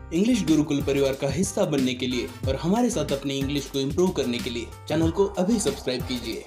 English Gurukul परिवार का हिस्सा बनने के लिए और हमारे साथ अपनी इंग्लिश को इम्प्रूव करने के लिए चैनल को अभी सब्सक्राइब कीजिए।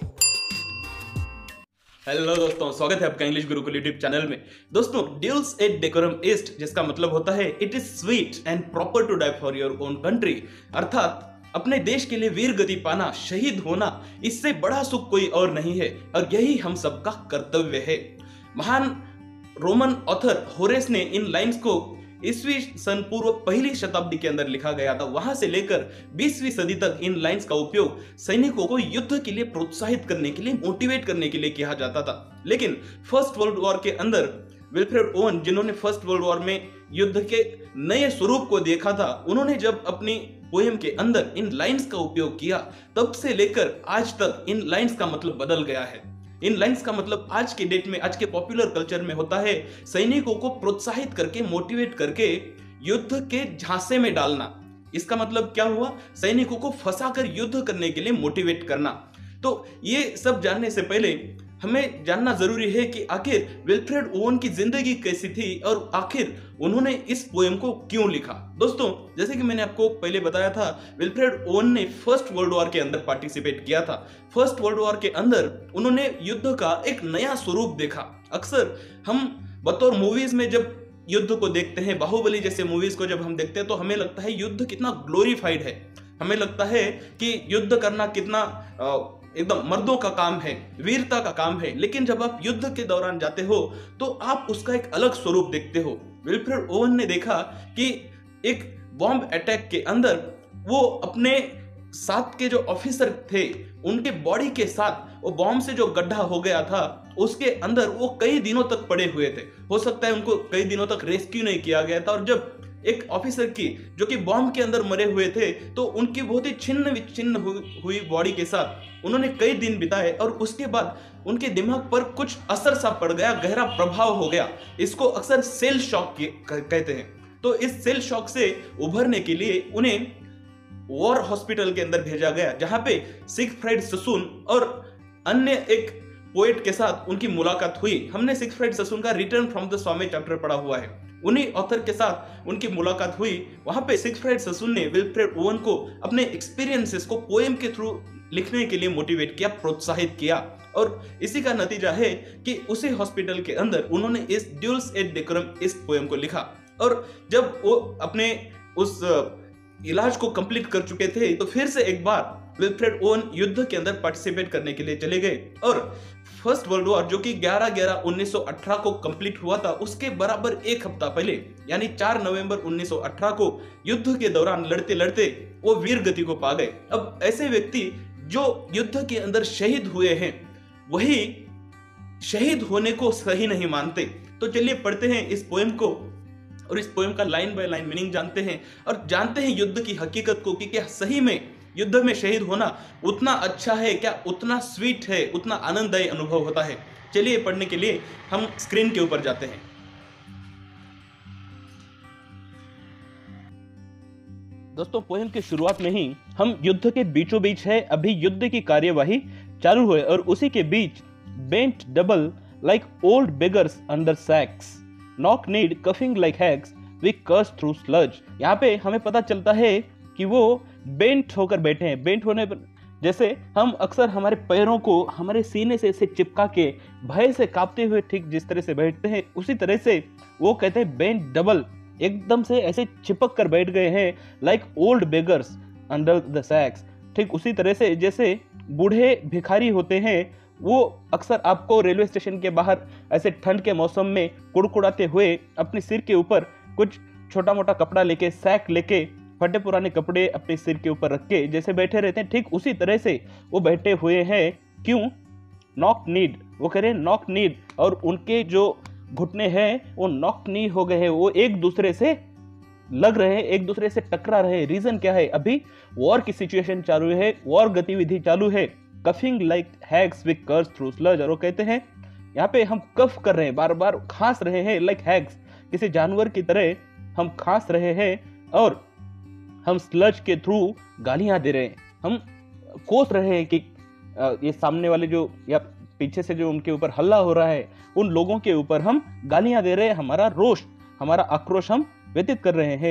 हेलो दोस्तों, स्वागत है आपका इंग्लिश गुरुकुल यूट्यूब चैनल में। दोस्तों, ड्यूल्स एट डेकोरम एस्ट, जिसका मतलब होता है it is sweet and proper to die for your own country, अर्थात अपने देश के लिए वीर गति पाना, शहीद होना, इससे बड़ा सुख कोई और नहीं है और यही हम सबका कर्तव्य है। महान रोमन ऑथर होरेस ने इन लाइन्स को ईस्वी सन पूर्व पहली शताब्दी के अंदर लिखा गया था। वहां से लेकर 20वीं सदी तक इन लाइन्स का उपयोग सैनिकों को युद्ध के लिए प्रोत्साहित करने के लिए, मोटिवेट करने के लिए किया जाता था। लेकिन फर्स्ट वर्ल्ड वॉर के अंदर विल्फ्रेड ओवन, जिन्होंने फर्स्ट वर्ल्ड वॉर में युद्ध के नए स्वरूप को देखा था, उन्होंने जब अपनी पोएम के अंदर इन लाइन्स का उपयोग किया, तब से लेकर आज तक इन लाइन्स का मतलब बदल गया है। इन लाइन्स का मतलब आज के डेट में, आज के पॉपुलर कल्चर में होता है सैनिकों को प्रोत्साहित करके, मोटिवेट करके युद्ध के झांसे में डालना। इसका मतलब क्या हुआ? सैनिकों को फंसाकर युद्ध करने के लिए मोटिवेट करना। तो ये सब जानने से पहले हमें जानना जरूरी है कि आखिर विल्फ्रेड ओवन की जिंदगी कैसी थी और आखिर उन्होंने इस पोएम को क्यों लिखा। दोस्तों, जैसे कि मैंने आपको पहले बताया था, विल्फ्रेड ओवन ने फर्स्ट वर्ल्ड वॉर के अंदर पार्टिसिपेट किया था। फर्स्ट वर्ल्ड वॉर के अंदर उन्होंने युद्ध का एक नया स्वरूप देखा। अक्सर हम बतौर मूवीज में जब युद्ध को देखते हैं, बाहुबली जैसे मूवीज को जब हम देखते हैं, तो हमें लगता है युद्ध कितना ग्लोरीफाइड है। हमें लगता है कि युद्ध करना कितना एकदम मर्दों का काम है, वीरता का काम है। लेकिन जब आप युद्ध के दौरान जाते हो तो आप उसका एक अलग स्वरूप देखते हो। विल्फ्रेड ओवन ने देखा कि एक बॉम्ब अटैक के अंदर वो अपने साथ के जो ऑफिसर थे, उनके बॉडी के साथ वो बॉम्ब से जो गड्ढा हो गया था, उसके अंदर वो कई दिनों तक पड़े हुए थे। हो सकता है उनको कई दिनों तक रेस्क्यू नहीं किया गया था। और जब एक ऑफिसर की, जो कि बॉम्ब के अंदर मरे हुए थे, तो उनकी बहुत ही छिन्न विच्छिन्न हुई बॉडी के साथ उन्होंने कई दिन बिताए और उसके बाद उनके दिमाग पर कुछ असर सा पड़ गया, गहरा प्रभाव हो गया। इसको अक्सर सेल शॉक कहते हैं। तो इस सेल शॉक से उभरने के लिए उन्हें वॉर हॉस्पिटल के अंदर भेजा गया, जहां पे सिगफ्राइड ससून और अन्य एक पोएट के साथ उनकी मुलाकात हुई। हमने सिगफ्राइड ससून का return from the Swami chapter पढ़ा हुआ है। उन्हीं ऑथर के साथ उनकी मुलाकात हुई। वहां पे सिगफ्राइड ससून ने विल्फ्रेड ओवन को अपने एक्सपीरियंसेस को पोएम के थ्रू लिखने के लिए मोटिवेट किया, प्रोत्साहित किया। और इसी का नतीजा है कि उसी हॉस्पिटल के अंदर उन्होंने इस ड्यूल्स एट डेकोरम इस पोएम को लिखा। और जब वो अपने उस इलाज को कंप्लीट कर चुके थे, तो फिर से एक बार विल्फ्रेड ओवन युद्ध के अंदर पार्टिसिपेट करने के लिए चले गए। और फर्स्ट वर्ल्ड वॉर, जो कि 11/11/1918 को कंप्लीट हुआ था, उसके बराबर एक हफ्ता पहले, यानी 4 नवंबर 1918 को युद्ध के दौरान लड़ते लड़ते वो वीर गति को पा गए। अब ऐसे व्यक्ति जो युद्ध के अंदर शहीद हुए हैं, वही शहीद होने को सही नहीं मानते। तो चलिए पढ़ते हैं इस पोएम को और इस पोएम का लाइन बाय लाइन मीनिंग जानते हैं और जानते हैं युद्ध की हकीकत को कि क्या सही में युद्ध में शहीद होना उतना अच्छा है, क्या उतना स्वीट है, उतना आनंददायी अनुभव होता है। चलिए पढ़ने के लिए हम स्क्रीन के ऊपर जाते हैं। दोस्तों, पोएम की शुरुआत में ही हम युद्ध के बीचों बीच है। अभी युद्ध की कार्यवाही चालू हुए और उसी के बीच bent double like old beggars under sacks, knock kneed coughing like hags, we curse through sludge. यहाँ पे हमें पता चलता है कि वो बेंट होकर बैठे हैं। बेंट होने पर जैसे हम अक्सर हमारे पैरों को हमारे सीने से चिपका के भय से कांपते हुए ठीक जिस तरह से बैठते हैं, उसी तरह से वो कहते हैं बेंट डबल, एकदम से ऐसे चिपक कर बैठ गए हैं, like old beggars under the sacks. ठीक उसी तरह से जैसे बूढ़े भिखारी होते हैं, वो अक्सर आपको रेलवे स्टेशन के बाहर ऐसे ठंड के मौसम में कुड़कुड़ाते हुए अपने सिर के ऊपर कुछ छोटा मोटा कपड़ा लेके, सैक लेके, फटे पुराने कपड़े अपने सिर के ऊपर रख के जैसे बैठे रहते हैं, ठीक उसी तरह से वो बैठे हुए हैं। क्यों? नॉक नीड, वो कह रहे हैं नॉक नीड, और उनके जो घुटने हैं वो नॉक नी हो गए हैं, वो एक दूसरे से लग रहे हैं, एक दूसरे से टकरा रहे हैं। रीजन क्या है? अभी वॉर की सिचुएशन चालू है, वॉर गतिविधि चालू है। Coughing like hags we curse through sludge, और वो कहते हैं यहाँ पे हम कफ कर रहे हैं, बार बार खांस रहे हैं, लाइक हैग्स, किसी जानवर की तरह हम खांस रहे हैं और हम स्लज के थ्रू गालियां दे रहे हैं। हम कोस रहे हैं कि ये सामने वाले जो या पीछे से जो उनके ऊपर हल्ला हो रहा है, उन लोगों के ऊपर हम गालियां दे रहे हैं, हमारा रोष, हमारा आक्रोश हम व्यतीत कर रहे हैं।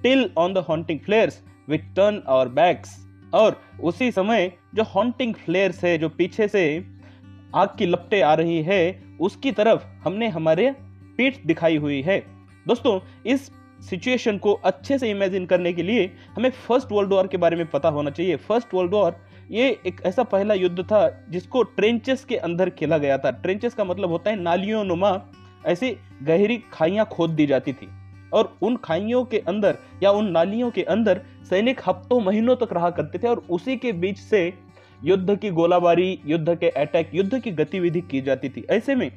Till on the haunting flares we turn our backs. और उसी समय जो हॉन्टिंग फ्लेयर्स है, जो पीछे से आग की लपटें आ रही है, उसकी तरफ हमने हमारे पीठ दिखाई हुई है। दोस्तों, इस सिचुएशन को अच्छे से इमेजिन करने के लिए हमें फर्स्ट वर्ल्ड वॉर के बारे में पता होना चाहिए। फर्स्ट वर्ल्ड वॉर ये एक ऐसा पहला युद्ध था जिसको ट्रेंचेस के अंदर खेला गया था। ट्रेंचेस का मतलब होता है नालियों नुमा ऐसी गहरी खाइयां खोद दी जाती थी, और उन खाइयों के अंदर या उन नालियों के अंदर सैनिक हफ्तों महीनों तक रहा करते थे, और उसी के बीच से युद्ध की गोलाबारी, युद्ध के अटैक, युद्ध की गतिविधि की जाती थी। ऐसे में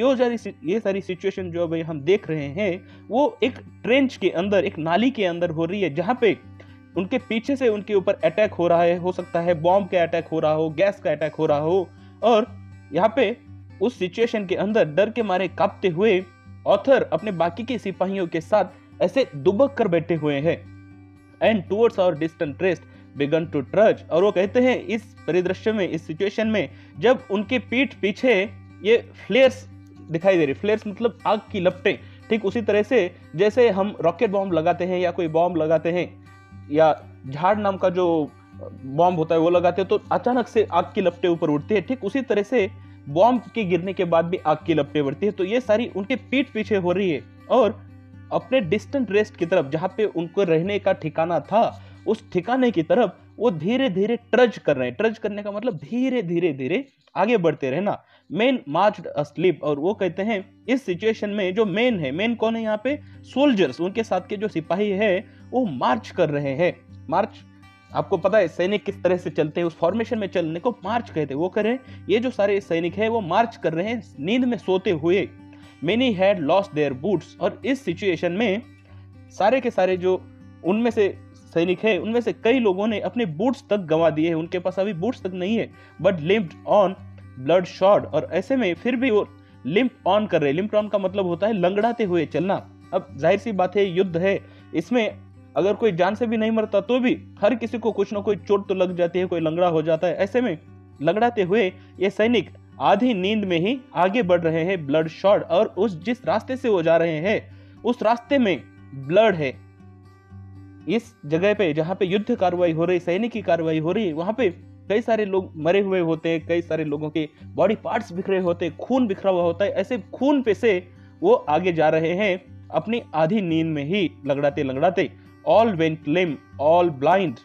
ये सारी सिचुएशन जो अभी हम देख रहे हैं वो एक ट्रेंच के अंदर, एक नाली के अंदर हो रही है, जहां पे उनके पीछे से उनके ऊपर अटैक हो रहा है। हो सकता है बॉम्ब का अटैक हो रहा हो, गैस का अटैक हो रहा हो, और यहाँ पे उस सिचुएशन के अंदर डर के मारे कांपते हुए ऑथर अपने बाकी के सिपाहियों के साथ ऐसे दुबक कर बैठे हुए हैं। And towards our distant rest began to trudge. और वो कहते हैं इस परिदृश्य में, इस सिचुएशन में, जब उनके पीठ पीछे ये फ्लेयर्स दिखाई दे रही, फ्लेयर्स मतलब आग की लपटें, ठीक उसी तरह से जैसे हम रॉकेट बॉम्ब लगाते हैं या कोई बॉम्ब लगाते हैं या झाड़ नाम का जो बॉम्ब होता है वो लगाते हैं, तो अचानक से आग की लपटें ऊपर उठती है। ठीक उसी तरह से बॉम्ब के गिरने के बाद भी आग की लपटें बढ़ती है। तो ये सारी उनके पीठ पीछे हो रही है, और अपने डिस्टेंट रेस्ट की तरफ, जहां पे उनको रहने का ठिकाना था, उस ठिकाने की तरफ वो धीरे धीरे ट्रज कर रहे हैं। ट्रज करने का मतलब धीरे धीरे धीरे आगे बढ़ते रहना। Men marched asleep. और वो कहते हैं इस सिचुएशन में जो मेन है, मेन कौन है यहाँ पे? सोल्जर्स, उनके साथ के जो सिपाही है वो मार्च कर रहे हैं। मार्च, आपको पता है सैनिक किस तरह से चलते हैं, उस फॉर्मेशन में चलने को मार्च कहते हैं। वो कर रहे हैं, ये जो सारे सैनिक है वो मार्च कर रहे हैं नींद में सोते हुए। Many had lost their boots. और इस सिचुएशन में सारे के सारे जो उनमें से सैनिक है, उनमें से कई लोगों ने अपने बूट्स तक गंवा दिए हैं। उनके पास अभी बूट्स तक नहीं है, but limped on blood shot. और ऐसे में फिर भी वो लिम्प ऑन कर रहे हैं। लिम्प ऑन का मतलब होता है लंगड़ाते हुए चलना। अब जाहिर सी बात है, युद्ध है, इसमें अगर कोई जान से भी नहीं मरता तो भी हर किसी को कुछ ना कोई चोट तो लग जाती है, कोई लंगड़ा हो जाता है। ऐसे में लंगड़ाते हुए ये सैनिक आधी नींद में ही आगे बढ़ रहे हैं, ब्लड शॉट। और उस जिस रास्ते से वो जा रहे हैं उस रास्ते में ब्लड है। इस जगह पे जहां पे युद्ध कार्रवाई हो रही, सैनिक की कार्रवाई हो रही है, वहां पे कई सारे लोग मरे हुए होते हैं, कई सारे लोगों के बॉडी पार्ट्स बिखरे होते हैं, खून बिखरा हुआ होता है। ऐसे खून पे से वो आगे जा रहे हैं अपनी आधी नींद में ही, लंगड़ाते लंगड़ाते। All went lame, all blind.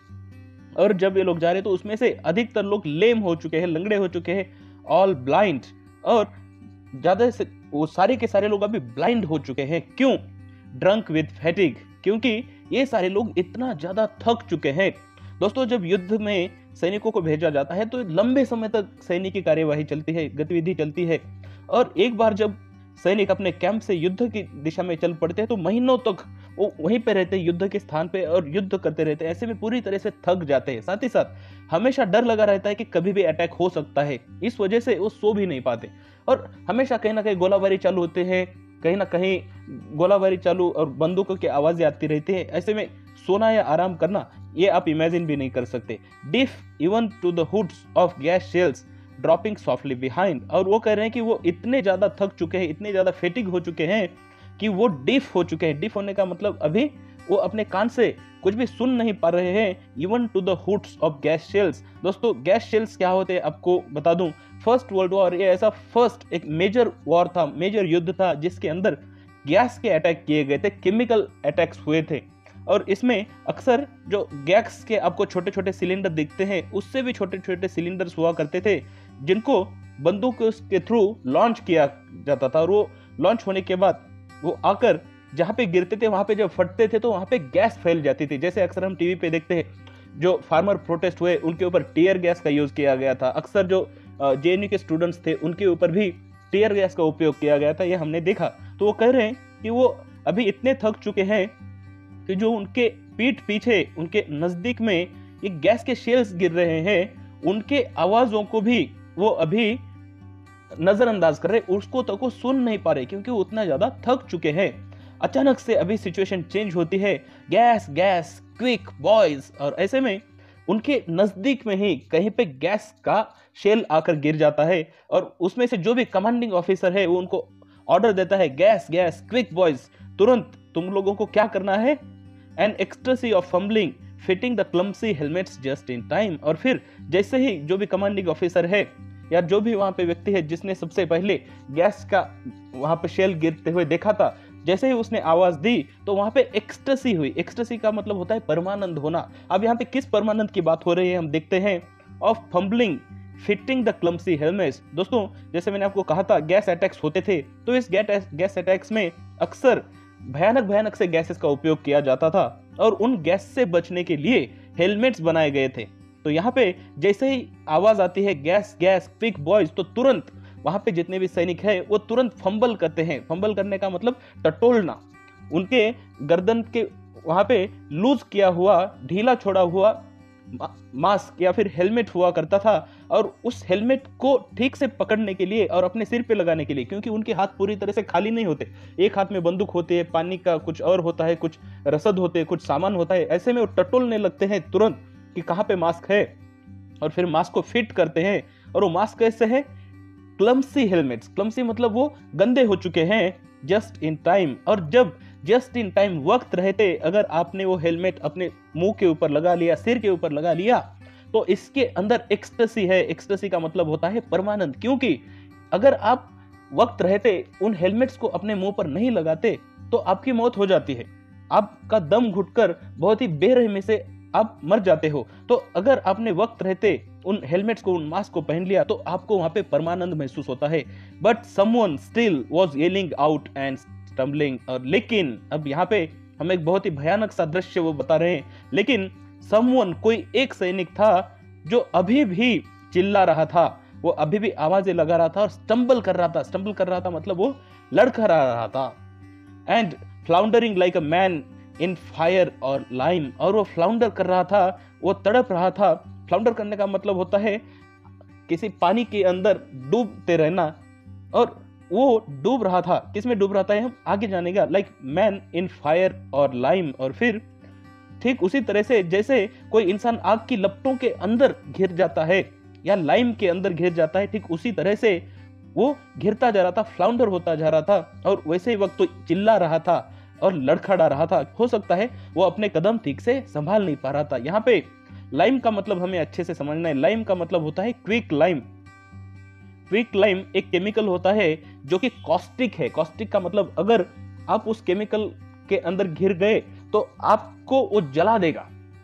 और जब ये लोग जा रहे हैं तो उसमें से अधिकतर लोग लेम हो चुके हैं, लंगड़े हो चुके हैं, ऑल ब्लाइंड। और ज्यादा से वो सारे के सारे लोग अभी ब्लाइंड हो चुके हैं। क्यों? ड्रंक विद फैटिग, क्योंकि ये सारे लोग इतना ज्यादा थक चुके हैं। दोस्तों, जब युद्ध में सैनिकों को भेजा जाता है तो लंबे समय तक सैनिक की कार्यवाही चलती है, गतिविधि चलती है। और एक बार जब सैनिक अपने कैंप से युद्ध की दिशा में चल पड़ते हैं तो महीनों तक वो वहीं पे रहते हैं, युद्ध के स्थान पे, और युद्ध करते रहते हैं। ऐसे में पूरी तरह से थक जाते हैं। साथ ही साथ हमेशा डर लगा रहता है कि कभी भी अटैक हो सकता है। इस वजह से वो सो भी नहीं पाते, और हमेशा कहीं ना कहीं गोलाबारी चालू होते हैं, कहीं ना कहीं गोलाबारी चालू और बंदूकों की आवाजें आती रहती है। ऐसे में सोना या आराम करना ये आप इमेजिन भी नहीं कर सकते। Deaf even to the hoods of gas shells dropping softly behind. और वो कह रहे हैं कि वो इतने ज्यादा थक चुके हैं, इतने ज्यादा फेटिग हो चुके हैं कि वो डिफ हो चुके हैं। डिफ होने का मतलब अभी वो अपने कान से कुछ भी सुन नहीं पा रहे हैं। Even to the hoods of gas shells. दोस्तों, गैस शेल्स क्या होते हैं आपको बता दूं। फर्स्ट वर्ल्ड वॉर ये ऐसा फर्स्ट एक मेजर वॉर था, मेजर युद्ध था, जिसके अंदर गैस के अटैक किए गए थे, केमिकल अटैक्स हुए थे। और इसमें अक्सर जो गैस के आपको छोटे छोटे सिलेंडर दिखते हैं, उससे भी छोटे छोटे सिलेंडर्स हुआ करते थे, जिनको बंदूक के थ्रू लॉन्च किया जाता था। और वो लॉन्च होने के बाद वो आकर जहां पे गिरते थे, वहां पे जब फटते थे तो वहां पे गैस फैल जाती थी। जैसे अक्सर हम टीवी पे देखते हैं, जो फार्मर प्रोटेस्ट हुए उनके ऊपर टीयर गैस का यूज किया गया था। अक्सर जो जेएनयू के स्टूडेंट्स थे उनके ऊपर भी टीयर गैस का उपयोग किया गया था, ये हमने देखा। तो वो कह रहे हैं कि वो अभी इतने थक चुके हैं कि जो उनके पीठ पीछे, उनके नजदीक में ये गैस के शेल्स गिर रहे हैं, उनके आवाजों को भी वो अभी नजरअंदाज कर रहे, उसको तो को सुन नहीं पा रहे, क्योंकि वो उतना ज्यादा थक चुके हैं। अचानक से अभी सिचुएशन चेंज होती है। Gas gas quick boys. और ऐसे में उनके नजदीक में ही कहीं पे गैस का शेल आकर गिर जाता है, और उसमें से जो भी कमांडिंग ऑफिसर है वो उनको ऑर्डर देता है, गैस गैस क्विक बॉयज, तुरंत तुम लोगों को क्या करना है, an ecstasy of fumbling fitting the clumsy helmets just in time. और फिर जैसे ही जो भी कमांडिंग ऑफिसर है या जो भी वहां पे व्यक्ति है जिसने सबसे पहले गैस का वहां पे शेल गिरते हुए देखा था, जैसे ही उसने आवाज दी तो वहां पे एक्सटेसी हुई। एक्सटेसी का मतलब होता है परमानंद होना। अब यहाँ पे किस परमानंद की बात हो रही है हम देखते हैं। Of fumbling fitting the clumsy helmets. दोस्तों जैसे मैंने आपको कहा था गैस अटैक्स होते थे, तो इस गैस अटैक्स में अक्सर भयानक से गैसेस का उपयोग किया जाता था और उन गैस से बचने के लिए हेलमेट्स बनाए गए थे। तो यहाँ पे जैसे ही आवाज आती है गैस गैस क्विक बॉयज, तो तुरंत वहां पे जितने भी सैनिक है वो तुरंत फंबल करते हैं। फंबल करने का मतलब टटोलना। उनके गर्दन के वहां पे लूज किया हुआ ढीला छोड़ा हुआ मास्क या फिर हेलमेट हुआ करता था, और उस हेलमेट को ठीक से पकड़ने के लिए और अपने सिर पे लगाने के लिए, क्योंकि उनके हाथ पूरी तरह से खाली नहीं होते, एक हाथ में बंदूक होती है, पानी का कुछ और होता है, कुछ रसद होते हैं, कुछ सामान होता है, ऐसे में वो टटोलने लगते हैं तुरंत कि कहाँ पे मास्क है, और फिर मास्क को फिट करते हैं। और वो मास्क कैसे है? Clumsy helmets. क्लम्सी मतलब वो गंदे हो चुके हैं जस्ट इन टाइम। और जब जस्ट इन टाइम वक्त रहते अगर आपने वो हेलमेट अपने मुंह के ऊपर लगा लिया, सिर के ऊपर लगा लिया, तो इसके अंदर एक्सटेसी है। एक्सटेसी का मतलब होता है परमानंद, क्योंकि अगर आप वक्त रहते उन हेलमेट्स को अपने मुंह पर नहीं लगाते तो आपकी मौत हो जाती है, आपका दम घुटकर बहुत ही बेरहमी से आप मर जाते हो। तो अगर आपने वक्त रहते उन हेलमेट्स को, उन मास्क को पहन लिया, तो आपको वहां पे परमानंद महसूस होता है। But someone still was yelling out and stumbling. और लेकिन अब यहाँ पे हम एक बहुत ही भयानक सा दृश्य वो बता रहे हैं, लेकिन समवन कोई एक सैनिक था जो अभी भी चिल्ला रहा था, वो अभी भी आवाजें लगा रहा था और स्टम्बल कर रहा था। स्टम्बल कर रहा था मतलब वो लड़खड़ा रहा था। And floundering like a man in fire or lime. और वो फ्लाउंडर कर रहा था, वो तड़प रहा था। फ्लाउंडर करने का मतलब होता है किसी पानी के अंदर डूबते रहना, और वो डूब रहा था। किसमें डूब रहा था हम आगे जानेगा। Like man in fire or lime. और फिर ठीक उसी तरह से जैसे कोई इंसान आग की लपटों के अंदर घिर जाता है या लाइम के अंदर घिर जाता है, ठीक उसी तरह से वो घिरता जा रहा था, फ्लाउंडर होता जा रहा था। और वैसे ही वक्त तो चिल्ला रहा था और लड़खड़ा रहा था। हो सकता है वो अपने कदम ठीक से संभाल नहीं पा रहा था। यहाँ पे लाइम का मतलब हमें अच्छे से समझना है। लाइम का मतलब होता है क्विक लाइम। क्विक लाइम एक केमिकल होता है जो कि कॉस्टिक है। कॉस्टिक का मतलब अगर आप उस केमिकल के अंदर घिर गए तो आपको वो जला देगा,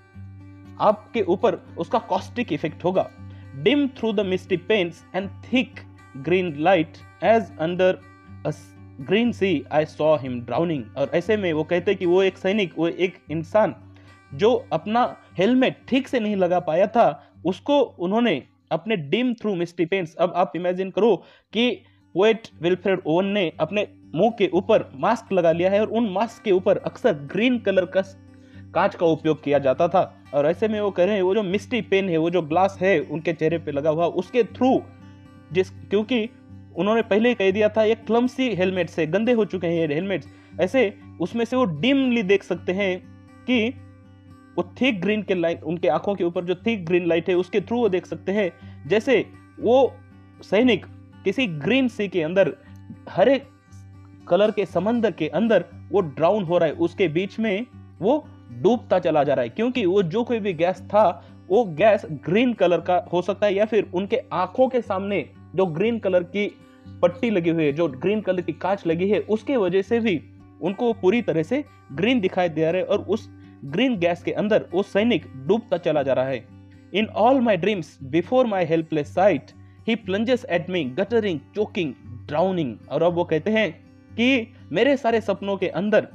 आपके ऊपर उसका कॉस्टिक इफेक्ट होगा। Dim through the misty panes and thick green light as under a green sea I saw him drowning. और ऐसे में वो कहते कि वो एक सैनिक, वो एक इंसान जो अपना हेलमेट ठीक से नहीं लगा पाया था, उसको उन्होंने अपने डिम थ्रू मिस्टी पेंट्स। अब आप इमेजिन करो कि पोएट विल्फ्रेड ओवन ने अपने मुंह के ऊपर मास्क लगा लिया है और उन मास्क के ऊपर अक्सर ग्रीन कलर का कांच का उपयोग किया जाता था। और ऐसे में वो कह रहे हैं वो जो मिस्टी पेन है, वो जो ग्लास है उनके चेहरे पे लगा हुआ, उसके थ्रू क्योंकि उन्होंने पहले ही कह दिया था ये क्लम्सी हेलमेट से गंदे हो चुके हैं ये हेलमेट्स, ऐसे उसमें से वो डिमली देख सकते हैं कि वो थिक ग्रीन के लाइट, उनके आंखों के ऊपर जो थिक ग्रीन लाइट है उसके थ्रू वो देख सकते हैं जैसे वो सैनिक किसी ग्रीन सी के अंदर, हरे कलर के समंदर के अंदर वो ड्राउन हो रहा है, उसके बीच में वो डूबता चला जा रहा है। क्योंकि वो जो कोई भी गैस था वो गैस ग्रीन कलर का हो सकता है, या फिर उनके आंखों के सामने जो ग्रीन कलर की पट्टी लगी हुई है, जो ग्रीन कलर की कांच लगी है, उसके वजह से भी उनको पूरी तरह से ग्रीन दिखाई दे रहा है और उस ग्रीन गैस के अंदर वो सैनिक डूबता चला जा रहा है। In all my dreams before my helpless sight he plunges at me guttering choking drowning. और अब वो कहते हैं कि मेरे सारे सपनों के अंदर,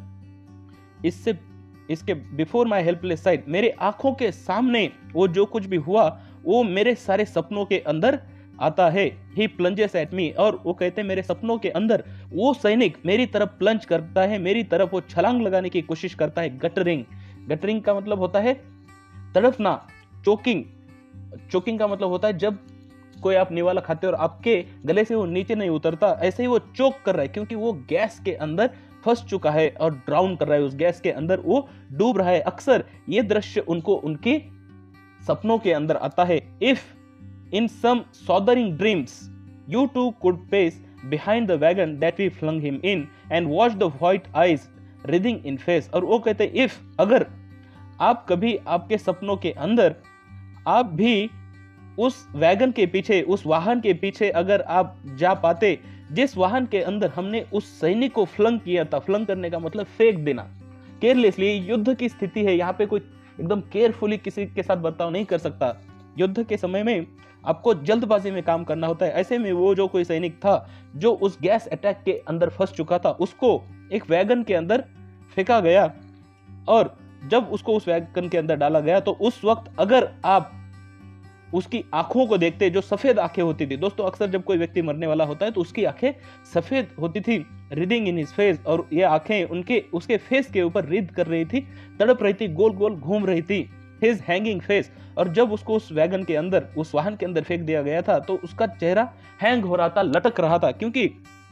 इसके बिफोर माई हेल्पलेस साइट, मेरे आंखों के सामने वो जो कुछ भी हुआ वो मेरे सारे सपनों के अंदर आता है। He plunges at me. और वो कहते हैं मेरे सपनों के अंदर वो सैनिक मेरी तरफ प्लंज करता है, मेरी तरफ वो छलांग लगाने की कोशिश करता है। गटरिंग, गटरिंग का मतलब होता है तड़पना। चोकिंग, चोकिंग का मतलब होता है जब कोई आप निवाला खाते हो और आपके गले से वो नीचे नहीं उतरता, ऐसे ही वो चोक कर रहा है क्योंकि वो गैस के अंदर फंस चुका है और ड्राउन कर रहा है, उस गैस के अंदर वो डूब रहा है। अक्सर ये दृश्य उनको उनके सपनों के अंदर आता है। If in some sothering dreams you too could pace behind the wagon that we flung him in and watch the white eyes writhing in face. और वो कहते हैं इफ, अगर आप कभी आपके सपनों के अंदर आप भी उस वैगन के पीछे, उस वाहन के पीछे अगर आप जा पाते जिस वाहन के अंदर हमने उस सैनिक को फ्लंग किया था, फ्लंग करने का मतलब फेंक देना केयरलेसली, युद्ध की स्थिति है, यहाँ पे कोई एकदम केयरफुली किसी के साथ बर्ताव नहीं कर सकता। युद्ध के समय में आपको जल्दबाजी में काम करना होता है। ऐसे में वो जो कोई सैनिक था जो उस गैस अटैक के अंदर फंस चुका था, उसको एक वैगन के अंदर फेंका गया, और जब उसको उस वैगन के अंदर डाला गया तो उस वक्त अगर आप उसकी आंखों को देखते, जो सफेद आंखें होती थी दोस्तों, अक्सर जब कोई व्यक्ति मरने वाला होता है तो उसकी आंखें सफेद होती थी, रीडिंग इन हिज फेस, और ये आंखें उसके फेस के ऊपर रीड कर रही थी, तड़प रही थी, गोल गोल घूम रही थी, हिज हैंगिंग फेस। और जब उसको उस वैगन के अंदर, उस वाहन के अंदर फेंक दिया गया था तो उसका चेहरा हैंग हो रहा था, लटक रहा था, क्योंकि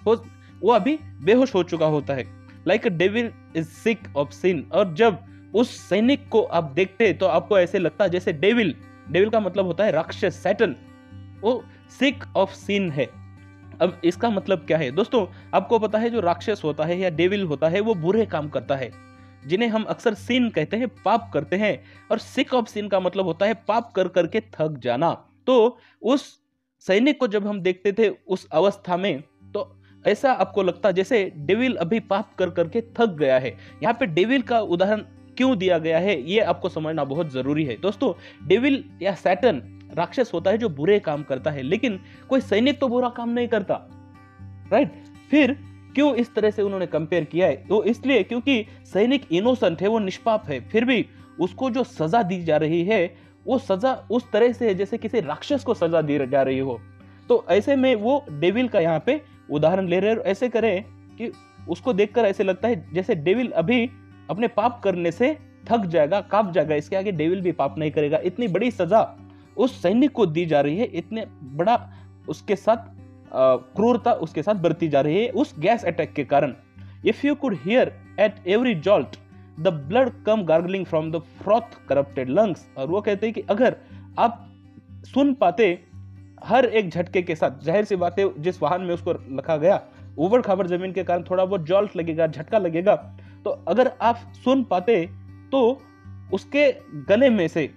वो अभी बेहोश हो चुका होता है। Like a devil is sick of sin. और जब उस सैनिक को आप देखते तो आपको ऐसे लगता है जैसे डेविल का मतलब होता है राक्षस, सैटन, वो सिक ऑफ सिन है। अब इसका मतलब क्या है दोस्तों? आपको पता है जो राक्षस होता है या डेविल होता है वो बुरे काम करता है, जिन्हें हम अक्सर सिन कहते हैं, पाप करते हैं। और सिक ऑफ सिन का मतलब होता है पाप कर करके थक जाना। तो उस सैनिक को जब हम देखते थे उस अवस्था में तो ऐसा आपको लगता जैसे डेविल अभी पाप कर करके थक गया है। यहाँ पे डेविल का उदाहरण क्यों दिया गया है ये आपको समझना बहुत जरूरी है दोस्तों। डेविल या सैटन राक्षस होता है जो बुरे काम करता है, लेकिन कोई सैनिक तो बुरा काम नहीं करता, राइट? फिर क्यों इस तरह से उन्होंने कंपेयर किया है? वो इसलिए क्योंकि सैनिक इनोसेंट है, वो निष्पाप है, फिर भी उसको जो सजा दी जा रही है वो सजा उस तरह से है जैसे किसी राक्षस को सजा दी जा रही हो। तो ऐसे में वो डेविल का यहाँ पे उदाहरण ले रहे हैं। ऐसे करें कि उसको देखकर ऐसे लगता है जैसे डेविल अभी अपने पाप करने से थक जाएगा, कांप जाएगा, इसके आगे डेविल भी पाप नहीं करेगा। इतनी बड़ी सजा उस सैनिक को दी जा रही है, इतने बड़ा उसके साथ क्रूरता उसके साथ बरती जा रही है उस गैस अटैक के कारण। If you could hear at every jolt the blood come gargling from the froth corrupted lungs. और वो कहते हैं कि अगर आप सुन पाते हर एक झटके के साथ, जाहिर सी बात है जिस वाहन में उसको रखा गया ऊबड़ खाबड़ जमीन के कारण थोड़ा बहुत जॉल्ट लगेगा, झटका लगेगा, तो अगर आप सुन पाते तो उसके गले में से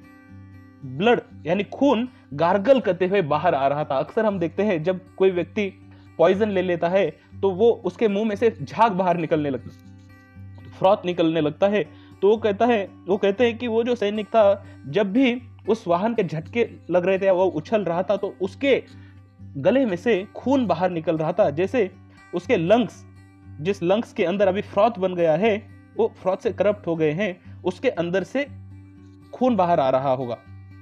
ब्लड यानी खून गार्गल करते हुए बाहर आ रहा था। अक्सर हम देखते हैं जब कोई व्यक्ति पॉइजन ले लेता है तो वो उसके मुंह में से झाग बाहर निकलने लगता, फ्रॉथ निकलने लगता है। तो वो कहते हैं कि वो जो सैनिक था जब भी उस वाहन के झटके लग रहे थे, वो उछल रहा था, तो उसके गले में से खून बाहर निकल रहा था, जैसे उसके लंग्स, जिस लंग्स के अंदर अभी फ्रॉथ बन गया है वो फ्रॉथ से करप्ट हो गए हैं, उसके अंदर से खून बाहर आ रहा होगा।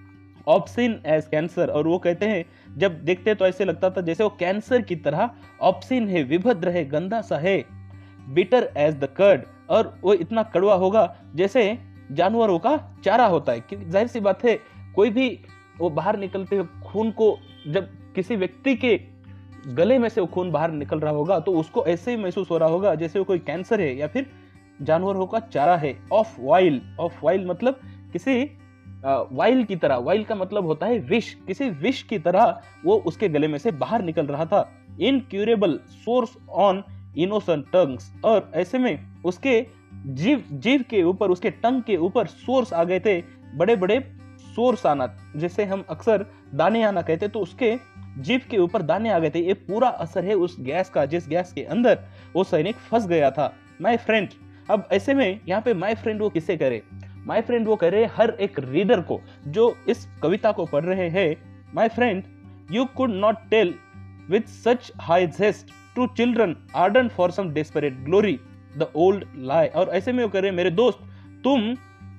Obscene as cancer. और वो कहते हैं जब देखते तो ऐसे लगता था जैसे वो कैंसर की तरह ऑब्सिन है, विभद्र है, गंदा सा है। Bitter as the curd. और वो इतना कड़वा होगा जैसे जानवरों का चारा होता है, क्योंकि जाहिर सी बात है कोई भी वो बाहर निकलते हुए खून को, जब किसी व्यक्ति के गले में से वो खून बाहर निकल रहा होगा तो उसको ऐसे ही महसूस हो रहा होगा जैसे वो कोई कैंसर है या फिर जानवरों का चारा है। ऑफ वाइल मतलब किसी वाइल की तरह, वाइल का मतलब होता है विष, किसी विष की तरह वो उसके गले में से बाहर निकल रहा था। Incurable sores on innocent tongues. और ऐसे में उसके जीव के ऊपर, उसके टंग के ऊपर सोर्स आ गए थे, बड़े बड़े सोर्स आना, जैसे हम अक्सर दाने आना कहते, तो उसके जीव के ऊपर दाने आ गए थे। ये पूरा असर है उस गैस का जिस गैस के अंदर वो सैनिक फंस गया था। My friend. अब ऐसे में यहाँ पे माय फ्रेंड वो किसे करे? माय फ्रेंड वो कह रहे हर एक रीडर को जो इस कविता को पढ़ रहे हैं। My friend, you could not tell with such high zest to children ardent for some desperate glory the old lie. और ऐसे में वो कह रहे मेरे दोस्त, तुम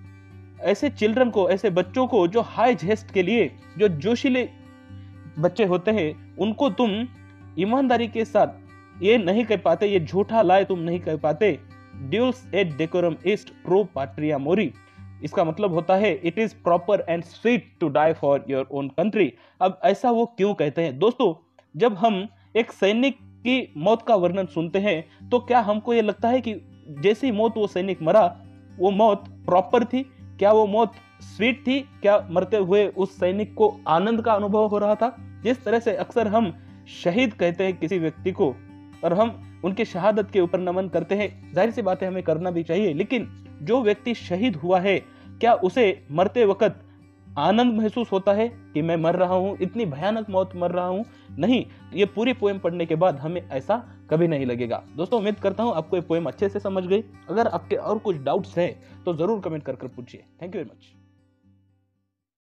ऐसे चिल्ड्रन को, ऐसे बच्चों को जो हाई जेस्ट के लिए, जो जोशीले बच्चे होते हैं, उनको तुम ईमानदारी के साथ ये नहीं कह पाते, ये झूठा लाए तुम नहीं कह पाते। ड्यूल्स एट डेकोरम इस्ट प्रो पाट्रिया मोरी। इसका मतलब होता है it is proper and sweet to die for your own country. अब ऐसा वो क्यों कहते हैं दोस्तों? जब हम एक सैनिक की मौत का वर्णन सुनते हैं तो क्या हमको ये लगता है कि जैसी मौत वो सैनिक मरा वो मौत प्रॉपर थी? क्या वो मौत स्वीट थी? क्या मरते हुए उस सैनिक को आनंद का अनुभव हो रहा था? जिस तरह से अक्सर हम शहीद कहते हैं किसी व्यक्ति को, और हम उनके शहादत के ऊपर नमन करते हैं। जाहिर सी बात है हमें करना भी चाहिए, लेकिन जो व्यक्ति शहीद हुआ है क्या उसे मरते वक्त आनंद महसूस होता है कि मैं मर रहा हूं, इतनी भयानक मौत मर रहा हूं? नहीं, ये पूरी पोएम पढ़ने के बाद हमें ऐसा कभी नहीं लगेगा। दोस्तों उम्मीद करता हूं आपको ये पोएम अच्छे से समझ गई। अगर आपके और कुछ डाउट्स हैं तो जरूर कमेंट कर पूछिए। Thank you very much.